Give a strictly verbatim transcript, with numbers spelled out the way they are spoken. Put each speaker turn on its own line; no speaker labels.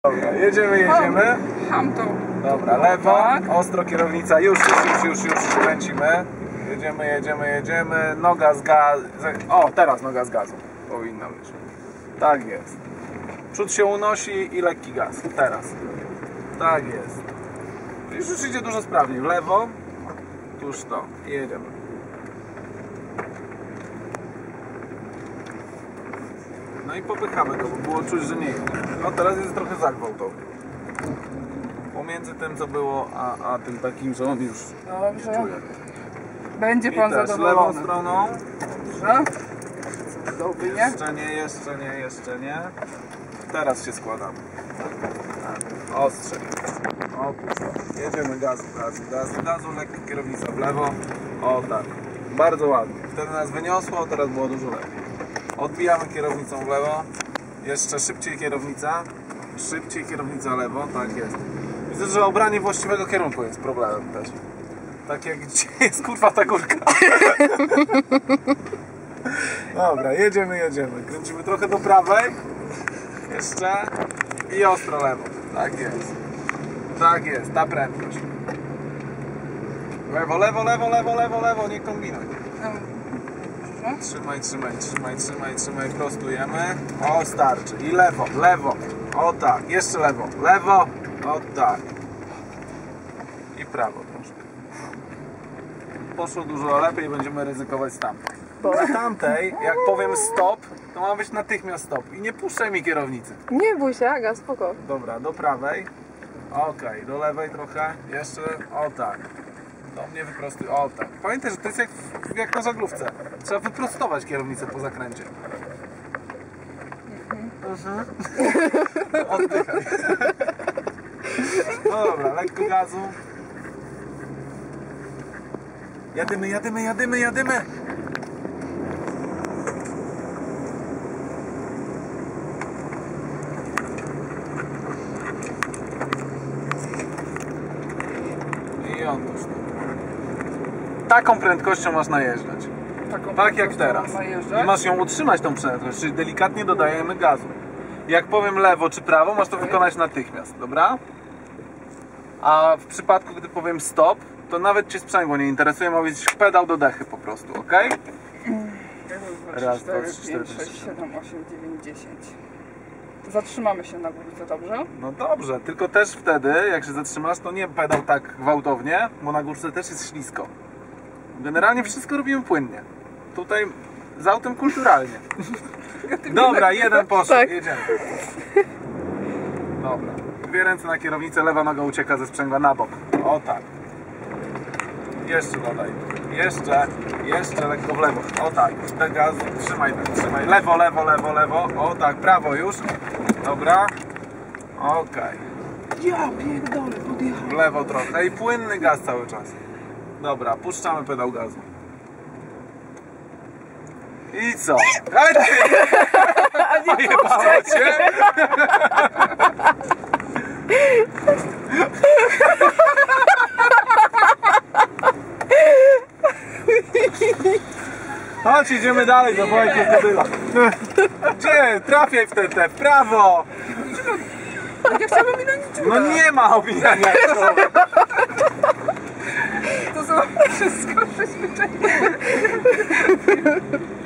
Dobra, jedziemy, jedziemy.
Ham to.
Dobra, lewo,
tak.
ostro kierownica, już, już, już, już, już kręcimy. Jedziemy, jedziemy, jedziemy, noga z gazu. O, teraz noga z gazu powinna być. Tak jest. Przód się unosi i lekki gaz. Teraz. Tak jest. Już, już idzie dużo sprawniej. W lewo, tuż to i jedziemy. No i popychamy go, bo było czuć, że nie jedzie. No teraz jest trochę zagwałtowny. Pomiędzy tym, co było, a, a tym takim, że on już
Dobrze.
nie czuje.
Będzie pan
I też
zadowolony.
lewą stroną.
Dobrze. Cudownie.
Jeszcze nie, jeszcze nie, jeszcze nie. Teraz się składamy. Tak. Ostrzej. Opuść. Jedziemy gazu, gazu, gazu, gazu, lekko kierownica w lewo. O tak. Bardzo ładnie. Wtedy nas wyniosło, teraz było dużo lepiej. Odbijamy kierownicą w lewo. Jeszcze szybciej kierownica. Szybciej kierownica lewo, tak jest. Widzę, że obranie właściwego kierunku jest problemem też. Tak jak gdzie jest kurwa ta górka. Dobra, jedziemy, jedziemy. Kręcimy trochę do prawej. Jeszcze. I ostro lewo. Tak jest. Tak jest, ta prędkość. Lewo, lewo, lewo, lewo, lewo, lewo, nie kombinuj. Trzymaj, trzymaj, trzymaj, trzymaj, trzymaj, prostujemy. O, starczy. I lewo, lewo. O tak, jeszcze lewo, lewo. O tak. I prawo troszkę. Poszło dużo lepiej, będziemy ryzykować z tamtej. Na tamtej, jak powiem stop, to ma być natychmiast stop. I nie puszczaj mi kierownicy.
Nie bój się, Aga, spoko.
Dobra, do prawej. Ok, do lewej trochę. Jeszcze, o tak. Do mnie wyprostuj, o tak. Pamiętaj, że to jest jak, jak na żaglówce. Trzeba wyprostować kierownicę po zakręcie. Mhm. Oddychaj. No dobra, lekko gazu. Jadymy, jadymy, jadymy, jadymy. I on już. Taką prędkością masz najeżdżać.
Taką
Tak jak teraz.
najeżdżać.
I masz ją utrzymać tą prędkość, czyli delikatnie dodajemy gazu. Jak powiem lewo czy prawo, masz to wykonać natychmiast, dobra? A w przypadku, gdy powiem stop, to nawet cię sprzęgło nie interesuje, ma być pedał do dechy po prostu, ok? Raz, dwa, trzy, cztery,
pięć,
pięć,
sześć, siedem, osiem, dziewięć, dziesięć. Zatrzymamy się na górce, dobrze?
No dobrze, tylko też wtedy, jak się zatrzymasz, to nie pedał tak gwałtownie, bo na górce też jest ślisko. Generalnie wszystko robimy płynnie. Tutaj z autem kulturalnie. Dobra, jeden poszedł,
Tak.
jedziemy. Dobra, dwie ręce na kierownicę, lewa noga ucieka ze sprzęgła na bok. O tak. Jeszcze dodaj. Jeszcze, jeszcze lekko w lewo. O tak, ten gaz, trzymaj ten, trzymaj. Lewo, lewo, lewo, lewo. O tak, prawo już. Dobra. Okej.
Ja pierdolę, podjechałem.
W lewo trochę i płynny gaz cały czas. Dobra, puszczamy pedał gazu. I co? Ale ty! Pojebało cię? Chodź, idziemy dalej do Wojtka Kobyla. Gdzie? Trafiaj w te, te, w prawo!
Ja chciałabym minąć dziurę.
No nie ma obijania.
To są wszystko przyzwyczajenia.